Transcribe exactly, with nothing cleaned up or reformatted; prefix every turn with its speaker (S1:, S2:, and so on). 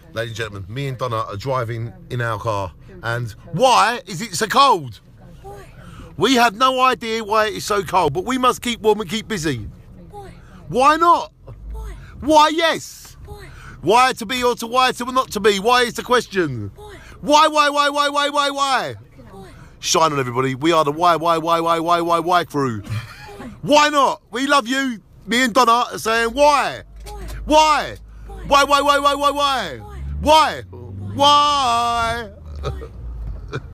S1: Ladies and gentlemen, me and Donna are driving in our car. And why is it so cold?
S2: Why?
S1: We have no idea why it is so cold, but we must keep warm and keep busy.
S2: Why?
S1: Why not?
S2: Why?
S1: Why yes?
S2: Why?
S1: Why to be or to why to not to be? Why is the question?
S2: Why?
S1: Why, why, why, why, why, why, why?
S2: Why?
S1: Shine on everybody. We are the why, why, why, why, why, why, why crew. Why not? We love you. Me and Donna are saying why?
S2: Why?
S1: Why? Why, why, why, why, why, why? Why? Why?